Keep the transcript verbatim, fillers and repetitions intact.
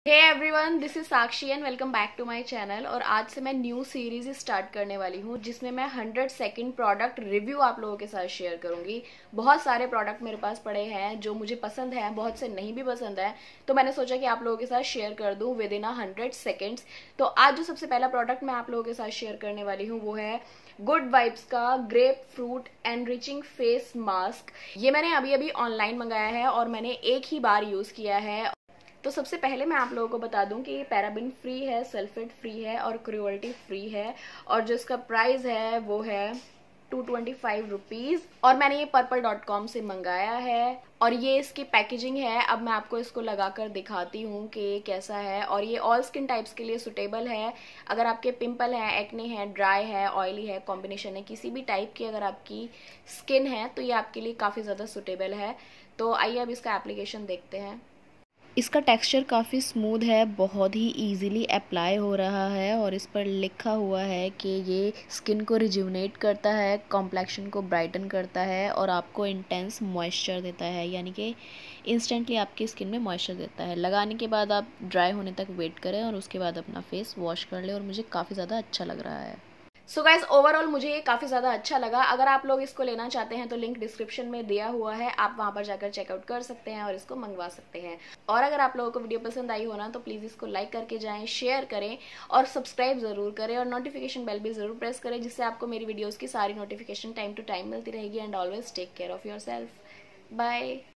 Hey everyone, this is Sakshi and welcome back to my channel. और आज से मैं न्यू सीरीज स्टार्ट करने वाली हूँ जिसमें मैं हंड्रेड सेकेंड प्रोडक्ट रिव्यू आप लोगों के साथ शेयर करूंगी। बहुत सारे प्रोडक्ट मेरे पास पड़े हैं जो मुझे पसंद है, बहुत से नहीं भी पसंद है, तो मैंने सोचा कि आप लोगों के साथ शेयर कर दूं within a hundred seconds. तो आज जो सबसे पहला प्रोडक्ट मैं आप लोगों के साथ शेयर करने वाली हूँ वो है गुड वाइब्स का grapefruit enriching face mask. ये मैंने अभी अभी ऑनलाइन मंगाया है और मैंने एक ही बार यूज किया है। तो सबसे पहले मैं आप लोगों को बता दूं कि ये पैराबिन फ्री है, सल्फेट फ्री है और क्रुएल्टी फ्री है। और जो इसका प्राइस है वो है टू ट्वेंटी फाइव रुपीज। और मैंने ये पर्पल डॉट कॉम से मंगाया है और ये इसकी पैकेजिंग है। अब मैं आपको इसको लगाकर दिखाती हूँ कि ये कैसा है। और ये ऑल स्किन टाइप्स के लिए सुटेबल है। अगर आपके पिंपल हैं, एक्ने हैं, ड्राई है, ऑयली है, कॉम्बिनेशन है, किसी भी टाइप की अगर आपकी स्किन है तो ये आपके लिए काफ़ी ज़्यादा सुटेबल है। तो आइए अब इसका एप्लीकेशन देखते हैं। इसका टेक्सचर काफ़ी स्मूथ है, बहुत ही इजीली अप्लाई हो रहा है और इस पर लिखा हुआ है कि ये स्किन को रिजुवनेट करता है, कॉम्प्लेक्शन को ब्राइटन करता है और आपको इंटेंस मॉइस्चर देता है, यानी कि इंस्टेंटली आपकी स्किन में मॉइस्चर देता है। लगाने के बाद आप ड्राई होने तक वेट करें और उसके बाद अपना फेस वॉश कर लें और मुझे काफ़ी ज़्यादा अच्छा लग रहा है। सो गाइज, ओवरऑल मुझे ये काफ़ी ज़्यादा अच्छा लगा। अगर आप लोग इसको लेना चाहते हैं तो लिंक डिस्क्रिप्शन में दिया हुआ है, आप वहां पर जाकर चेकआउट कर सकते हैं और इसको मंगवा सकते हैं। और अगर आप लोगों को वीडियो पसंद आई हो ना तो प्लीज़ इसको लाइक करके जाएं, शेयर करें और सब्सक्राइब ज़रूर करें और नोटिफिकेशन बेल भी ज़रूर प्रेस करें, जिससे आपको मेरी वीडियोज़ की सारी नोटिफिकेशन टाइम टू टाइम मिलती रहेगी। And always take care of yourself. Bye.